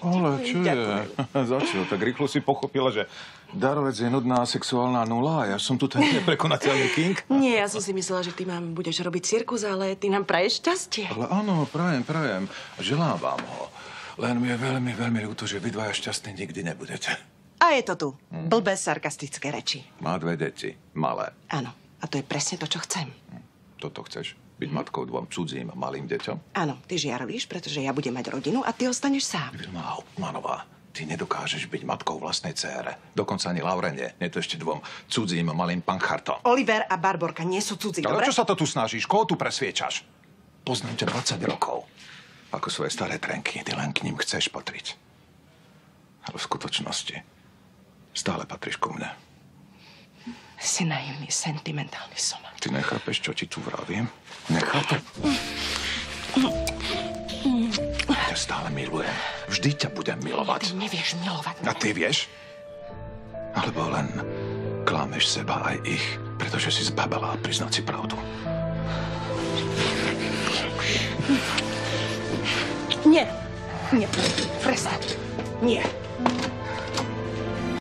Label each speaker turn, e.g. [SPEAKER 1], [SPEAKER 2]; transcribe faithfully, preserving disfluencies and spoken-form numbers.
[SPEAKER 1] Ale čo je? Za čo? Tak rýchlo si pochopila, že darovec je nudná sexuálna nula a ja som tu ten neprekonateľný king?
[SPEAKER 2] Nie, ja som si myslela, že ty nám budeš robiť cirkus, ale ty nám praješ šťastie.
[SPEAKER 1] Ale áno, prajem, prajem. Želám vám ho. Len mi je veľmi, veľmi ľúto, že vy dvaja šťastní nikdy nebudete.
[SPEAKER 2] A je to tu. Hmm. Blbé sarkastické reči.
[SPEAKER 1] Má dve deti. Malé.
[SPEAKER 2] Áno. A to je presne to, čo chcem.
[SPEAKER 1] Toto chceš? Byť matkou dvom cudzím malým deťom?
[SPEAKER 2] Áno, ty žiarlíš, pretože ja budem mať rodinu a ty ostaneš sám.
[SPEAKER 1] Vilma Hauptmanová, ty nedokážeš byť matkou vlastnej dcére. Dokonca ani Laurene, nie to ešte dvom cudzím malým panchartom.
[SPEAKER 2] Oliver a Barborka nie sú cudzí,
[SPEAKER 1] ale
[SPEAKER 2] dobre?
[SPEAKER 1] čo sa to tu snažíš? Koho tu presviečaš? Poznám ťa dvadsať rokov. Ako svoje staré trenky, ty len k ním chceš patriť. Ale v skutočnosti stále patríš ku mne.
[SPEAKER 2] Si naivný, sentimentálny som.
[SPEAKER 1] Ty nechápeš, čo ti tu vravím? Nechápem? Ťa stále milujem. Vždy ťa budem milovať.
[SPEAKER 2] Ty nevieš milovať.
[SPEAKER 1] A ty vieš? Alebo len klameš seba aj ich, pretože si zbabela priznať si pravdu.
[SPEAKER 2] Nie. Nie. Prestaň. Nie.